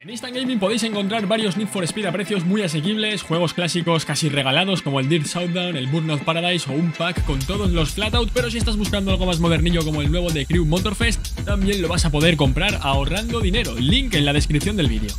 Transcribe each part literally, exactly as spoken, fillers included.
En Instant Gaming podéis encontrar varios Need for Speed a precios muy asequibles, juegos clásicos casi regalados como el Dirt Showdown, el Burnout Paradise o un pack con todos los Flatout, pero si estás buscando algo más modernillo como el nuevo de Crew Motorfest, también lo vas a poder comprar ahorrando dinero, link en la descripción del vídeo.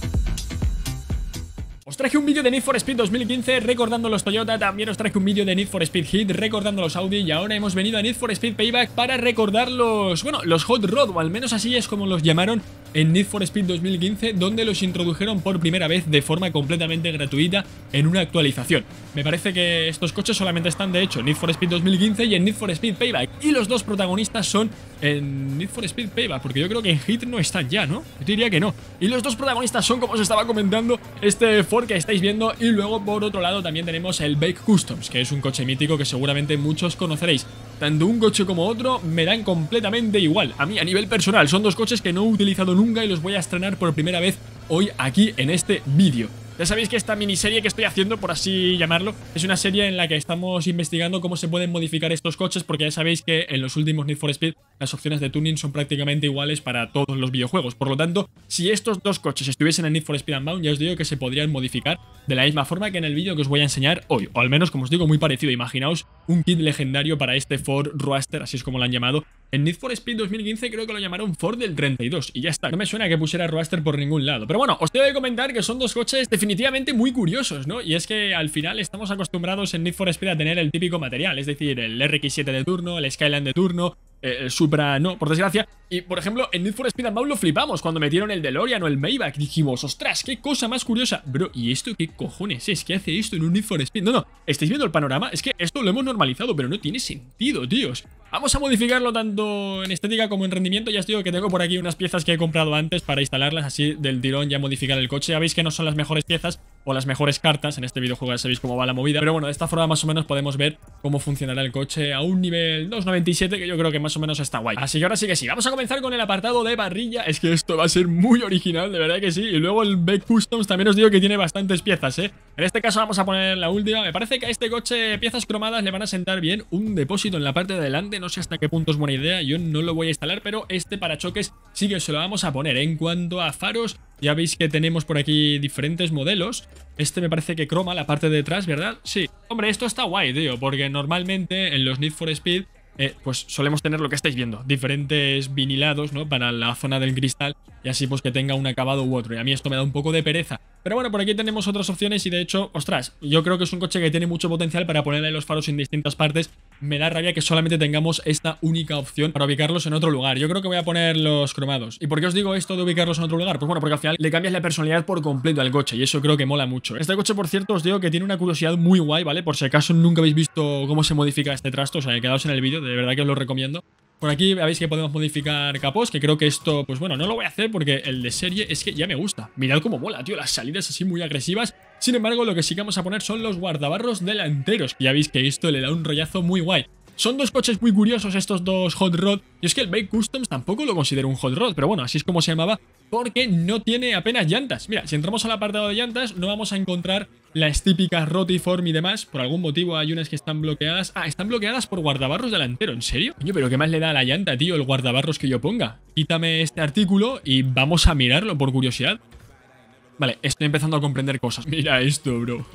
Os traje un vídeo de Need for Speed dos mil quince recordando los Toyota, también os traje un vídeo de Need for Speed Heat recordando los Audi y ahora hemos venido a Need for Speed Payback para recordar los, bueno, los Hot Rod, o al menos así es como los llamaron en Need for Speed dos mil quince, donde los introdujeron por primera vez de forma completamente gratuita en una actualización. Me parece que estos coches solamente están de hecho en Need for Speed dos mil quince y en Need for Speed Payback, y los dos protagonistas son en Need for Speed Payback, porque yo creo que en Heat no están ya, ¿no? Yo diría que no. Y los dos protagonistas son, como os estaba comentando, este Ford que estáis viendo, y luego por otro lado también tenemos el Bake Customs, que es un coche mítico que seguramente muchos conoceréis. Tanto un coche como otro me dan completamente igual. A mí, a nivel personal, son dos coches que no he utilizado nunca y los voy a estrenar por primera vez hoy aquí en este vídeo. Ya sabéis que esta miniserie que estoy haciendo, por así llamarlo, es una serie en la que estamos investigando cómo se pueden modificar estos coches, porque ya sabéis que en los últimos Need for Speed las opciones de tuning son prácticamente iguales para todos los videojuegos. Por lo tanto, si estos dos coches estuviesen en Need for Speed Unbound, ya os digo que se podrían modificar de la misma forma que en el vídeo que os voy a enseñar hoy, o al menos, como os digo, muy parecido. Imaginaos un kit legendario para este Ford Roadster, así es como lo han llamado. En Need for Speed dos mil quince creo que lo llamaron Ford del treinta y dos y ya está. No me suena que pusiera Roadster por ningún lado. Pero bueno, os tengo que comentar que son dos coches definitivamente muy curiosos, ¿no? Y es que al final estamos acostumbrados en Need for Speed a tener el típico material, es decir, el R X siete de turno, el Skyline de turno, el Supra no, por desgracia. Y por ejemplo, en Need for Speed Unbound lo flipamos cuando metieron el DeLorean o el Maybach. Dijimos, ostras, qué cosa más curiosa. Bro, ¿y esto qué cojones es? ¿Qué hace esto en un Need for Speed? No, no, ¿estáis viendo el panorama? Es que esto lo hemos normalizado, pero no tiene sentido, tíos. Vamos a modificarlo tanto en estética como en rendimiento. Ya os digo que tengo por aquí unas piezas que he comprado antes para instalarlas, así del tirón ya modificar el coche. Ya veis que no son las mejores piezas o las mejores cartas. En este videojuego ya sabéis cómo va la movida. Pero bueno, de esta forma más o menos podemos ver cómo funcionará el coche a un nivel dos noventa y siete, que yo creo que más o menos está guay. Así que ahora sí que sí, vamos a comenzar con el apartado de parrilla. Es que esto va a ser muy original, de verdad que sí. Y luego el Bake Customs también os digo que tiene bastantes piezas, ¿eh? En este caso vamos a poner la última. Me parece que a este coche piezas cromadas le van a sentar bien. Un depósito en la parte de delante, no sé hasta qué punto es buena idea. Yo no lo voy a instalar, pero este parachoques sí que se lo vamos a poner. En cuanto a faros, ya veis que tenemos por aquí diferentes modelos. Este me parece que croma la parte de atrás, ¿verdad? Sí. Hombre, esto está guay, tío, porque normalmente en los Need for Speed Eh, pues solemos tener lo que estáis viendo, diferentes vinilados, ¿no? Para la zona del cristal, y así pues que tenga un acabado u otro, y a mí esto me da un poco de pereza. Pero bueno, por aquí tenemos otras opciones y de hecho, ostras, yo creo que es un coche que tiene mucho potencial para ponerle los faros en distintas partes. Me da rabia que solamente tengamos esta única opción para ubicarlos en otro lugar. Yo creo que voy a poner los cromados. ¿Y por qué os digo esto de ubicarlos en otro lugar? Pues bueno, porque al final le cambias la personalidad por completo al coche y eso creo que mola mucho. Este coche, por cierto, os digo que tiene una curiosidad muy guay, ¿vale? Por si acaso nunca habéis visto cómo se modifica este trasto, o sea, quedaos en el vídeo, de verdad que os lo recomiendo. Por aquí veis que podemos modificar capós, que creo que esto, pues bueno, no lo voy a hacer porque el de serie es que ya me gusta. Mirad cómo mola, tío, las salidas así muy agresivas. Sin embargo, lo que sí que vamos a poner son los guardabarros delanteros, que ya veis que esto le da un rollazo muy guay. Son dos coches muy curiosos estos dos Hot Rod, y es que el Bake Customs tampoco lo considero un Hot Rod, pero bueno, así es como se llamaba, porque no tiene apenas llantas. Mira, si entramos al apartado de llantas no vamos a encontrar las típicas Rotiform y demás. Por algún motivo hay unas que están bloqueadas. Ah, están bloqueadas por guardabarros delantero, ¿en serio? Coño, pero ¿qué más le da a la llanta, tío, el guardabarros que yo ponga? Quítame este artículo y vamos a mirarlo por curiosidad. Vale, estoy empezando a comprender cosas. Mira esto, bro.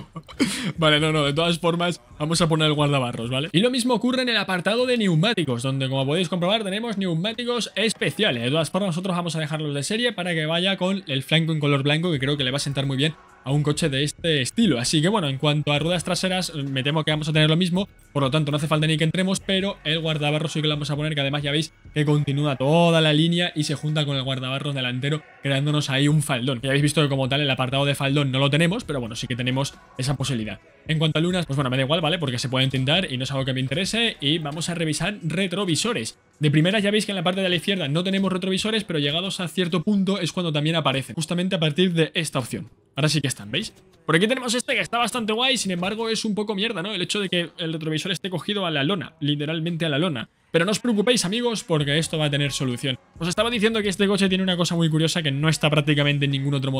Vale, no, no, de todas formas vamos a poner el guardabarros, ¿vale? Y lo mismo ocurre en el apartado de neumáticos, donde como podéis comprobar tenemos neumáticos especiales. De todas formas nosotros vamos a dejarlos de serie para que vaya con el flanco en color blanco, que creo que le va a sentar muy bien a un coche de este estilo. Así que bueno, en cuanto a ruedas traseras, me temo que vamos a tener lo mismo, por lo tanto no hace falta ni que entremos, pero el guardabarros sí que lo vamos a poner, que además ya veis que continúa toda la línea y se junta con el guardabarros delantero, creándonos ahí un faldón. Ya habéis visto que como tal el apartado de faldón no lo tenemos, pero bueno, sí que tenemos esa posibilidad. En cuanto a lunas, pues bueno, me da igual, ¿vale? Porque se pueden tintar y no es algo que me interese. Y vamos a revisar retrovisores. De primera ya veis que en la parte de la izquierda no tenemos retrovisores, pero llegados a cierto punto es cuando también aparecen, justamente a partir de esta opción. Ahora sí que están, ¿veis? Por aquí tenemos este que está bastante guay, sin embargo es un poco mierda, ¿no? El hecho de que el retrovisor esté cogido a la lona, literalmente a la lona. Pero no os preocupéis, amigos, porque esto va a tener solución. Os estaba diciendo que este coche tiene una cosa muy curiosa que no está prácticamente en ningún otro modelo,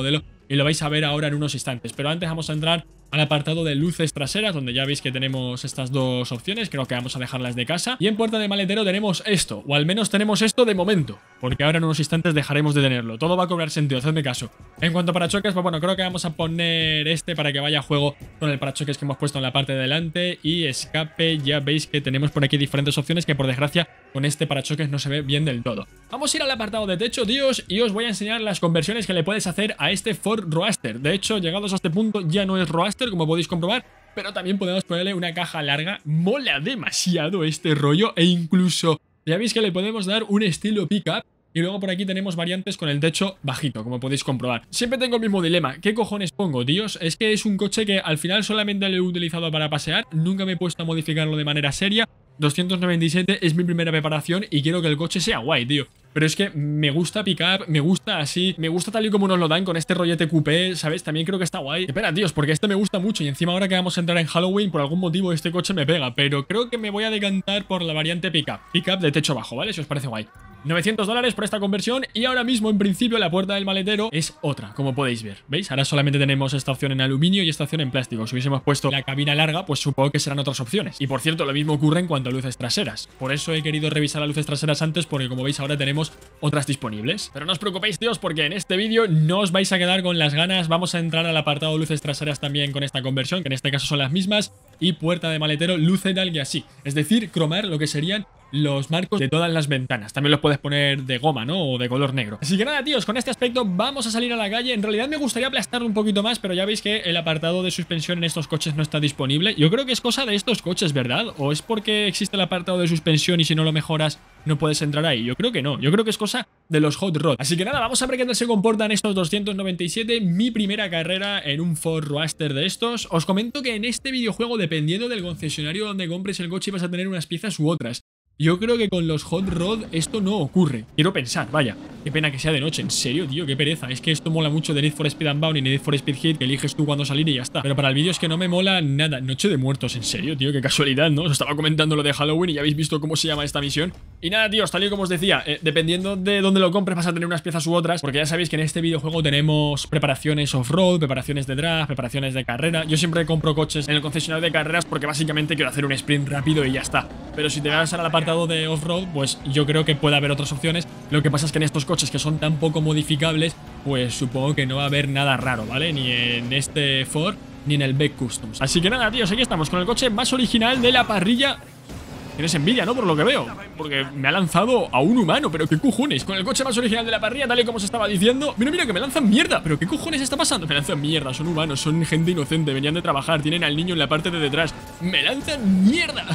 y lo vais a ver ahora en unos instantes. Pero antes vamos a entrar al apartado de luces traseras, donde ya veis que tenemos estas dos opciones. Creo que vamos a dejarlas de casa. Y en puerta de maletero tenemos esto, o al menos tenemos esto de momento, porque ahora en unos instantes dejaremos de tenerlo. Todo va a cobrar sentido, hacedme caso. En cuanto a parachoques, pues bueno, creo que vamos a poner este para que vaya a juego con el parachoques que hemos puesto en la parte de delante. Y escape, ya veis que tenemos por aquí diferentes opciones que por desgracia con este parachoques no se ve bien del todo. Vamos a ir al apartado de techo, tíos, y os voy a enseñar las conversiones que le puedes hacer a este Ford Roadster. De hecho, llegados a este punto ya no es Roadster, como podéis comprobar, pero también podemos ponerle una caja larga. Mola demasiado este rollo, e incluso ya veis que le podemos dar un estilo pickup. Y luego por aquí tenemos variantes con el techo bajito, como podéis comprobar. Siempre tengo el mismo dilema. ¿Qué cojones pongo, tíos? Es que es un coche que al final solamente lo he utilizado para pasear. Nunca me he puesto a modificarlo de manera seria. doscientos noventa y siete es mi primera preparación y quiero que el coche sea guay, tío. Pero es que me gusta pick-up, me gusta así, me gusta tal y como nos lo dan con este rollete coupé, ¿sabes? También creo que está guay. Espera, tíos, porque este me gusta mucho y encima ahora que vamos a entrar en Halloween, por algún motivo este coche me pega. Pero creo que me voy a decantar por la variante pick-up. Pick-up de techo bajo, ¿vale? Si os parece guay. novecientos dólares por esta conversión y ahora mismo en principio la puerta del maletero es otra, como podéis ver, ¿veis? Ahora solamente tenemos esta opción en aluminio y esta opción en plástico. Si hubiésemos puesto la cabina larga, pues supongo que serán otras opciones. Y por cierto, lo mismo ocurre en cuanto a luces traseras. Por eso he querido revisar las luces traseras antes, porque como veis ahora tenemos otras disponibles. Pero no os preocupéis, tíos, porque en este vídeo no os vais a quedar con las ganas. Vamos a entrar al apartado de luces traseras también con esta conversión, que en este caso son las mismas, y puerta de maletero luceral y así. Es decir, cromar lo que serían los marcos de todas las ventanas. También los puedes poner de goma, ¿no? O de color negro. Así que nada, tíos, con este aspecto vamos a salir a la calle. En realidad me gustaría aplastarlo un poquito más, pero ya veis que el apartado de suspensión en estos coches no está disponible. Yo creo que es cosa de estos coches, ¿verdad? ¿O es porque existe el apartado de suspensión y si no lo mejoras no puedes entrar ahí? Yo creo que no. Yo creo que es cosa de los Hot Rod. Así que nada, vamos a ver qué tal se comportan estos doscientos noventa y siete. Mi primera carrera en un Ford Roadster de estos. Os comento que en este videojuego, dependiendo del concesionario donde compres el coche, vas a tener unas piezas u otras. Yo creo que con los Hot Rod esto no ocurre. Quiero pensar, vaya. Qué pena que sea de noche, en serio, tío, qué pereza. Es que esto mola mucho de Need for Speed Unbound y Need for Speed Heat, que eliges tú cuando salir y ya está. Pero para el vídeo es que no me mola nada. Noche de muertos, en serio, tío, qué casualidad, ¿no? Os estaba comentando lo de Halloween y ya habéis visto cómo se llama esta misión. Y nada, tíos, tal y como os decía, eh, dependiendo de dónde lo compres vas a tener unas piezas u otras, porque ya sabéis que en este videojuego tenemos preparaciones off-road, preparaciones de drag, preparaciones de carrera. Yo siempre compro coches en el concesionario de carreras porque básicamente quiero hacer un sprint rápido y ya está. Pero si te vas al apartado de off-road, pues yo creo que puede haber otras opciones. Lo que pasa es que en estos coches que son tan poco modificables, pues supongo que no va a haber nada raro, ¿vale? Ni en este Ford, ni en el Beck Customs. Así que nada, tíos, aquí estamos con el coche más original de la parrilla. Tienes envidia, ¿no? Por lo que veo, porque me ha lanzado a un humano, pero qué cojones. Con el coche más original de la parrilla, tal y como se estaba diciendo. Mira, mira, que me lanzan mierda. Pero qué cojones está pasando. Me lanzan mierda, son humanos, son gente inocente. Venían de trabajar, tienen al niño en la parte de detrás. Me lanzan mierda.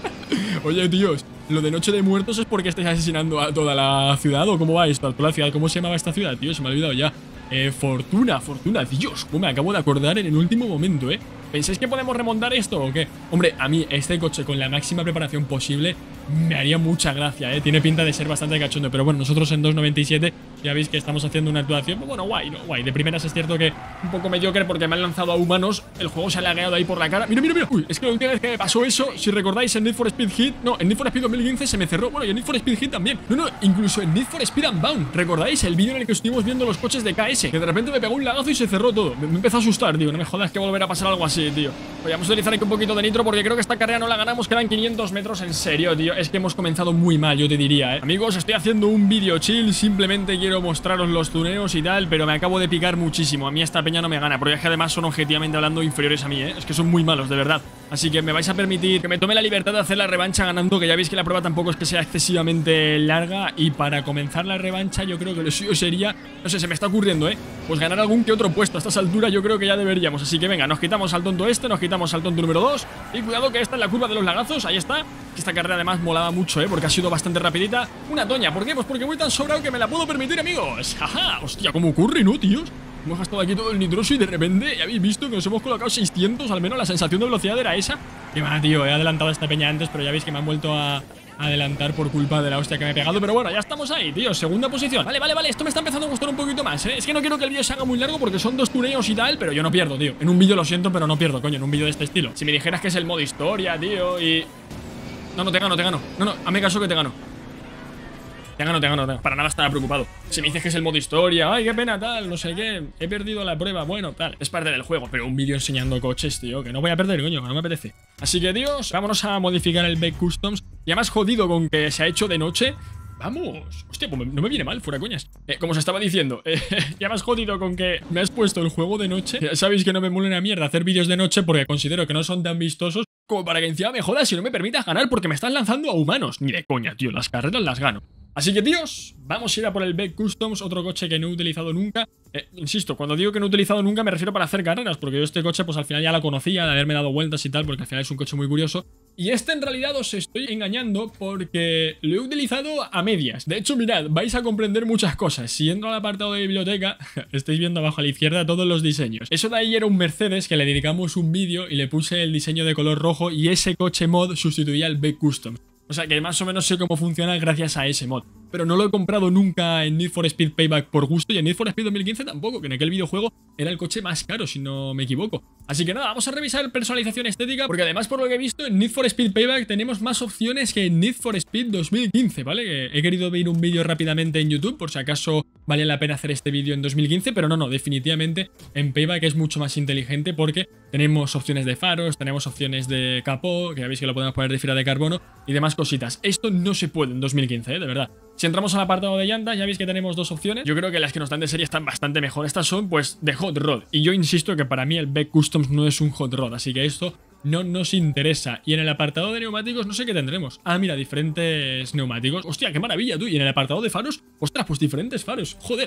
Oye, tíos, lo de Noche de Muertos es porque estáis asesinando a toda la ciudad. ¿O cómo va esto? ¿A toda la ciudad? ¿Cómo se llamaba esta ciudad, tío? Se me ha olvidado ya. Eh, Fortuna, Fortuna, Dios, me acabo de acordar en el último momento, ¿eh? ¿Pensáis que podemos remontar esto o qué? Hombre, a mí este coche con la máxima preparación posible me haría mucha gracia, ¿eh? Tiene pinta de ser bastante cachondo, pero bueno, nosotros en dos noventa y siete ya veis que estamos haciendo una actuación, pues bueno, guay, ¿no? Guay. De primeras es cierto que un poco mediocre porque me han lanzado a humanos, el juego se ha lagueado ahí por la cara. Mira, mira, mira. Uy, es que la última vez que me pasó eso, si recordáis en Need for Speed Heat, no, en Need for Speed dos mil quince se me cerró, bueno, y en Need for Speed Heat también. No, no, incluso en Need for Speed Unbound. ¿Recordáis el vídeo en el que estuvimos viendo los coches de K S? Que de repente me pegó un lagazo y se cerró todo. Me, me empezó a asustar, tío. No me jodas que volverá a pasar algo así, tío. Voy a utilizar aquí un poquito de nitro porque creo que esta carrera no la ganamos. Quedan quinientos metros, en serio, tío. Es que hemos comenzado muy mal, yo te diría, eh. Amigos, estoy haciendo un vídeo chill. Simplemente quiero mostraros los tuneos y tal, pero me acabo de picar muchísimo. A mí esta peña no me gana, porque es que además son objetivamente hablando inferiores a mí, eh. Es que son muy malos, de verdad. Así que me vais a permitir que me tome la libertad de hacer la revancha ganando, que ya veis que la prueba tampoco es que sea excesivamente larga. Y para comenzar la revancha yo creo que lo suyo sería, no sé, se me está ocurriendo, eh, pues ganar algún que otro puesto. A estas alturas yo creo que ya deberíamos. Así que venga, nos quitamos al tonto este, nos quitamos al tonto número dos. Y cuidado que esta es la curva de los lagazos, ahí está. Esta carrera además molaba mucho, eh, porque ha sido bastante rapidita. Una toña, ¿por qué? Pues porque voy tan sobrado que me la puedo permitir, amigos. Jaja, hostia, ¿cómo ocurre, no, tíos? Hemos gastado aquí todo el nitroso y de repente, ya habéis visto que nos hemos colocado seiscientos, al menos la sensación de velocidad era esa. Y va, tío, he adelantado a esta peña antes, pero ya veis que me han vuelto a adelantar por culpa de la hostia que me he pegado. Pero bueno, ya estamos ahí, tío, segunda posición. Vale, vale, vale, esto me está empezando a gustar un poquito más, ¿eh? Es que no quiero que el vídeo se haga muy largo porque son dos tuneos y tal, pero yo no pierdo, tío. En un vídeo lo siento, pero no pierdo, coño, en un vídeo de este estilo. Si me dijeras que es el modo historia, tío, y... No, no, te gano, te gano. No, no, hazme caso que te gano. Te Te gano, te gano, te gano. Para nada estaba preocupado. Si me dices que es el modo historia, ay, qué pena, tal, no sé qué, he perdido la prueba, bueno, tal, es parte del juego. Pero un vídeo enseñando coches, tío, que no voy a perder, coño, que no me apetece. Así que, tíos, vámonos a modificar el Bake Customs. Y además jodido con que se ha hecho de noche. Vamos, hostia, pues no me viene mal, fuera coñas. eh, Como os estaba diciendo, eh, ya me has jodido con que me has puesto el juego de noche. Ya sabéis que no me mola una mierda hacer vídeos de noche porque considero que no son tan vistosos como para que encima me jodas y no me permitas ganar porque me estás lanzando a humanos. Ni de coña, tío, las carreras las gano. Así que, tíos, vamos a ir a por el Bake Customs, otro coche que no he utilizado nunca. Eh, insisto, cuando digo que no he utilizado nunca me refiero para hacer carreras, porque yo este coche pues al final ya la conocía, de haberme dado vueltas y tal, porque al final es un coche muy curioso. Y este en realidad os estoy engañando porque lo he utilizado a medias. De hecho, mirad, vais a comprender muchas cosas. Si entro al apartado de biblioteca, estáis viendo abajo a la izquierda todos los diseños. Eso de ahí era un Mercedes que le dedicamos un vídeo y le puse el diseño de color rojo y ese coche mod sustituía el Bake Customs. O sea que más o menos sé cómo funciona gracias a ese mod. Pero no lo he comprado nunca en Need for Speed Payback por gusto y en Need for Speed dos mil quince tampoco, que en aquel videojuego era el coche más caro, si no me equivoco. Así que nada, vamos a revisar personalización estética, porque además por lo que he visto en Need for Speed Payback tenemos más opciones que en Need for Speed dos mil quince, ¿vale? Que he querido ver un vídeo rápidamente en YouTube, por si acaso valía la pena hacer este vídeo en dos mil quince, pero no, no, definitivamente en Payback es mucho más inteligente porque tenemos opciones de faros, tenemos opciones de capó, que ya veis que lo podemos poner de fibra de carbono y demás cositas. Esto no se puede en dos mil quince, ¿eh? De verdad. Si entramos al apartado de llantas, ya veis que tenemos dos opciones. Yo creo que las que nos dan de serie están bastante mejor. Estas son, pues, de Hot Rod. Y yo insisto que para mí el Bake Customs no es un Hot Rod, así que esto no nos interesa. Y en el apartado de neumáticos no sé qué tendremos. Ah, mira, diferentes neumáticos. Hostia, qué maravilla, tú. Y en el apartado de faros, ostras, pues diferentes faros. Joder.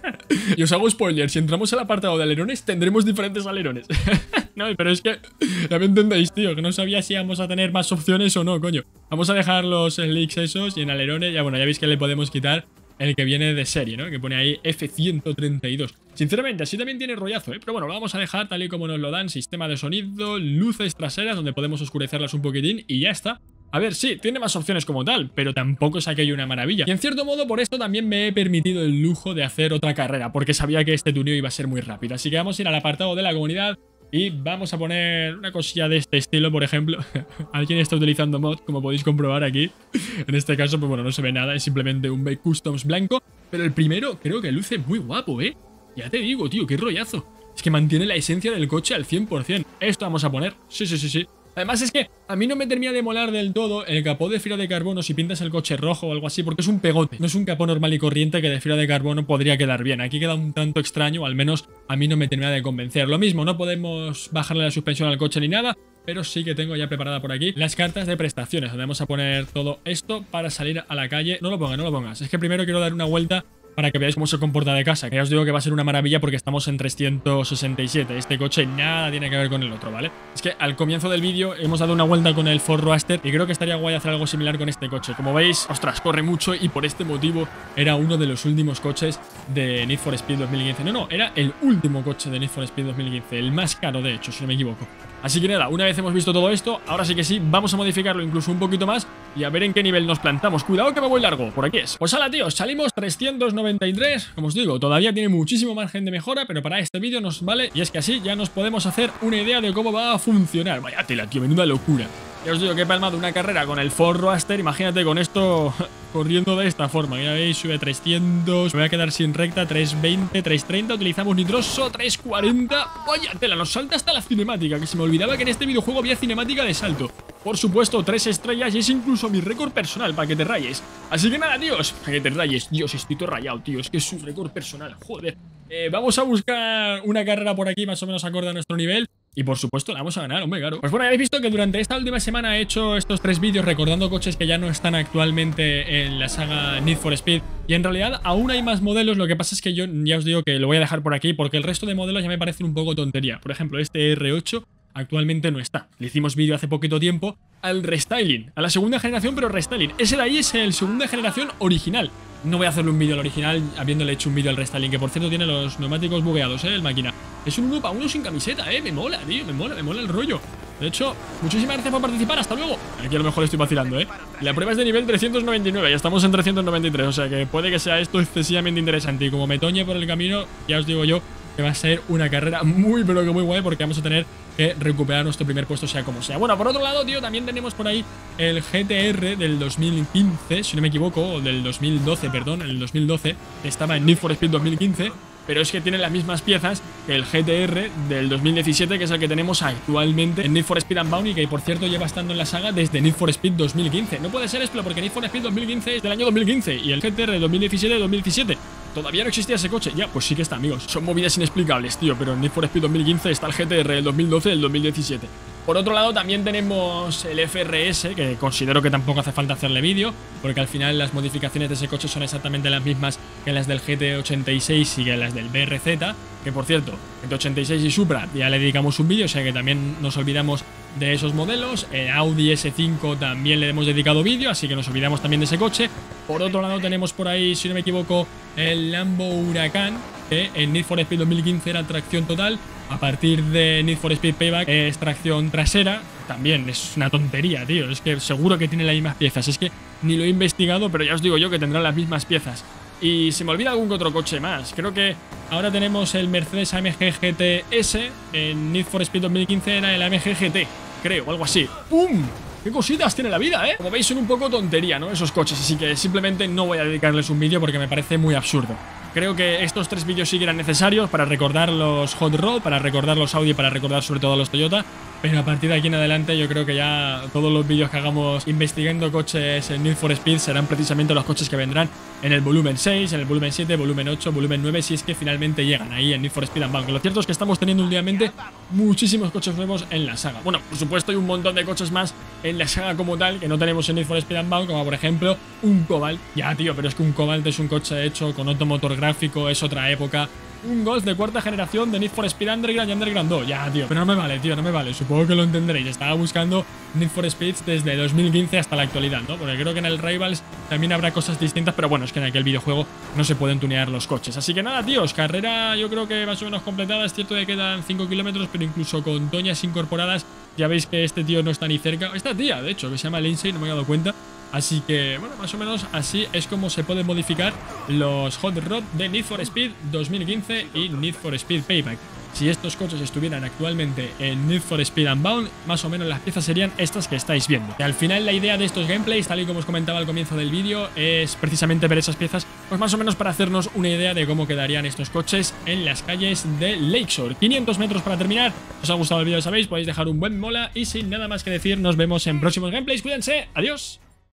Y os hago spoiler, si entramos al apartado de alerones, tendremos diferentes alerones. No, pero es que ya me entendéis, tío, que no sabía si íbamos a tener más opciones o no, coño. Vamos a dejar los slicks esos y en alerones, ya bueno, ya veis que le podemos quitar el que viene de serie, ¿no? Que pone ahí F ciento treinta y dos. Sinceramente, así también tiene rollazo, ¿eh? Pero bueno, lo vamos a dejar tal y como nos lo dan. Sistema de sonido, luces traseras, donde podemos oscurecerlas un poquitín y ya está. A ver, sí, tiene más opciones como tal, pero tampoco es aquello una maravilla. Y en cierto modo, por esto también me he permitido el lujo de hacer otra carrera, porque sabía que este tuneo iba a ser muy rápido. Así que vamos a ir al apartado de la comunidad y vamos a poner una cosilla de este estilo, por ejemplo. Alguien está utilizando mod, como podéis comprobar aquí. En este caso, pues bueno, no se ve nada, es simplemente un Bake Customs blanco. Pero el primero creo que luce muy guapo, ¿eh? Ya te digo, tío, qué rollazo. Es que mantiene la esencia del coche al cien por cien. Esto vamos a poner, sí, sí, sí, sí. Además es que a mí no me termina de molar del todo el capó de fibra de carbono si pintas el coche rojo o algo así, porque es un pegote. No es un capó normal y corriente que de fibra de carbono podría quedar bien. Aquí queda un tanto extraño, al menos a mí no me termina de convencer. Lo mismo, no podemos bajarle la suspensión al coche ni nada, pero sí que tengo ya preparada por aquí las cartas de prestaciones, donde vamos a poner todo esto para salir a la calle. No lo pongas, no lo pongas. Es que primero quiero dar una vuelta para que veáis cómo se comporta de casa, que ya os digo que va a ser una maravilla porque estamos en trescientos sesenta y siete. Este coche nada tiene que ver con el otro, ¿vale? Es que al comienzo del vídeo hemos dado una vuelta con el Ford Roadster y creo que estaría guay hacer algo similar con este coche. Como veis, ostras, corre mucho y por este motivo era uno de los últimos coches de Need for Speed dos mil quince. No, no, era el último coche de Need for Speed dos mil quince, el más caro de hecho, si no me equivoco. Así que nada, una vez hemos visto todo esto, ahora sí que sí, vamos a modificarlo incluso un poquito más y a ver en qué nivel nos plantamos. Cuidado que me voy largo, por aquí es. Pues hala, tíos, salimos trescientos noventa y tres. Como os digo, todavía tiene muchísimo margen de mejora, pero para este vídeo nos vale. Y es que así ya nos podemos hacer una idea de cómo va a funcionar. Vaya tela, tío, menuda locura. Ya os digo que he palmado una carrera con el Ford Roadster. Imagínate con esto corriendo de esta forma. Ya veis, sube trescientos. Me voy a quedar sin recta, trescientos veinte, trescientos treinta. Utilizamos nitroso, trescientos cuarenta. Vaya tela, nos salta hasta la cinemática, que se me olvidaba que en este videojuego había cinemática de salto. Por supuesto, tres estrellas y es incluso mi récord personal, para que te rayes. Así que nada, tíos, para que te rayes. Dios, estoy todo rayado, tío. Es que es un récord personal, joder. Eh, vamos a buscar una carrera por aquí más o menos acorde a nuestro nivel. Y por supuesto la vamos a ganar, hombre, claro. Pues bueno, habéis visto que durante esta última semana he hecho estos tres vídeos recordando coches que ya no están actualmente en la saga Need for Speed. Y en realidad aún hay más modelos, lo que pasa es que yo ya os digo que lo voy a dejar por aquí porque el resto de modelos ya me parecen un poco tontería. Por ejemplo, este R ocho actualmente no está. Le hicimos vídeo hace poquito tiempo al restyling, a la segunda generación, pero restyling. Ese de ahí es el segunda generación original. No voy a hacerle un vídeo al original habiéndole hecho un vídeo al restyling, que por cierto tiene los neumáticos bugueados, eh, el máquina. Es un uno para uno sin camiseta, eh, me mola, tío, me mola, me mola el rollo. De hecho, muchísimas gracias por participar, hasta luego. Aquí a lo mejor estoy vacilando, eh. La prueba es de nivel trescientos noventa y nueve, ya estamos en trescientos noventa y tres, o sea que puede que sea esto excesivamente interesante. Y como me toñe por el camino, ya os digo yo que va a ser una carrera muy pero que muy guay, porque vamos a tener que recuperar nuestro primer puesto sea como sea. Bueno, por otro lado, tío, también tenemos por ahí el G T R del dos mil quince, si no me equivoco, o del dos mil doce, perdón, el dos mil doce, que estaba en Need for Speed dos mil quince, pero es que tiene las mismas piezas que el G T R del dos mil diecisiete, que es el que tenemos actualmente en Need for Speed Unbound y que, por cierto, lleva estando en la saga desde Need for Speed dos mil quince. No puede ser esto, porque Need for Speed dos mil quince es del año dos mil quince y el G T R de dos mil diecisiete de dos mil diecisiete. Todavía no existía ese coche. Ya, pues sí que está, amigos. Son movidas inexplicables, tío, pero en Need for Speed dos mil quince está el G T R del dos mil doce y del dos mil diecisiete. Por otro lado, también tenemos el F R S, que considero que tampoco hace falta hacerle vídeo, porque al final las modificaciones de ese coche son exactamente las mismas que las del G T ochenta y seis y que las del B R Z, que por cierto, G T ochenta y seis y Supra ya le dedicamos un vídeo, o sea que también nos olvidamos de esos modelos. El Audi S cinco también le hemos dedicado vídeo, así que nos olvidamos también de ese coche. Por otro lado tenemos por ahí, si no me equivoco, el Lambo Huracán, que en Need for Speed dos mil quince era tracción total. A partir de Need for Speed Payback es tracción trasera. También es una tontería, tío. Es que seguro que tiene las mismas piezas. Es que ni lo he investigado, pero ya os digo yo que tendrán las mismas piezas. Y se me olvida algún que otro coche más. Creo que ahora tenemos el Mercedes A M G G T S. En Need for Speed dos mil quince era el A M G G T, creo, o algo así. ¡Pum! ¡Qué cositas tiene la vida, eh! Como veis, son un poco tontería, ¿no? Esos coches, así que simplemente no voy a dedicarles un vídeo porque me parece muy absurdo. Creo que estos tres vídeos sí que eran necesarios para recordar los Hot Rod, para recordar los Audi, para recordar sobre todo los Toyota. Pero a partir de aquí en adelante yo creo que ya todos los vídeos que hagamos investigando coches en Need for Speed serán precisamente los coches que vendrán en el volumen seis, en el volumen siete, volumen ocho, volumen nueve, si es que finalmente llegan ahí en Need for Speed Unbound. Lo cierto es que estamos teniendo últimamente muchísimos coches nuevos en la saga. Bueno, por supuesto hay un montón de coches más en la saga como tal que no tenemos en Need for Speed Unbound, como por ejemplo un Cobalt. Ya, tío, pero es que un Cobalt es un coche hecho con automotor gráfico, es otra época. Un Golf de cuarta generación de Need for Speed Underground y Underground dos. Ya, tío, pero no me vale, tío, no me vale. Supongo que lo entenderéis. Estaba buscando Need for Speed desde dos mil quince hasta la actualidad, ¿no? Porque creo que en el Rivals también habrá cosas distintas, pero bueno, es que en aquel videojuego no se pueden tunear los coches. Así que nada, tíos, carrera yo creo que más o menos completada. Es cierto que quedan cinco kilómetros, pero incluso con toñas incorporadas ya veis que este tío no está ni cerca. Esta tía, de hecho, que se llama Lindsay, no me he dado cuenta. Así que, bueno, más o menos así es como se pueden modificar los Hot Rod de Need for Speed dos mil quince y Need for Speed Payback. Si estos coches estuvieran actualmente en Need for Speed Unbound, más o menos las piezas serían estas que estáis viendo. Y al final la idea de estos gameplays, tal y como os comentaba al comienzo del vídeo, es precisamente ver esas piezas, pues más o menos para hacernos una idea de cómo quedarían estos coches en las calles de Lakeshore. quinientos metros para terminar. Si os ha gustado el vídeo, sabéis, podéis dejar un buen mola y sin nada más que decir, nos vemos en próximos gameplays. Cuídense, adiós.